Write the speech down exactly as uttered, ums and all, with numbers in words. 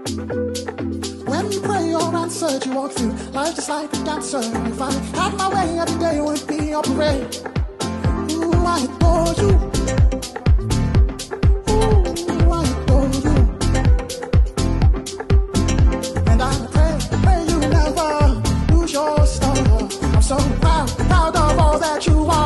When you pray, you're answered, you walk through life just like a dancer. If I had my way, every day would be your parade. Ooh, I adore you. Ooh, I adore you. And I pray, pray you never lose your star. I'm so proud, proud of all that you are.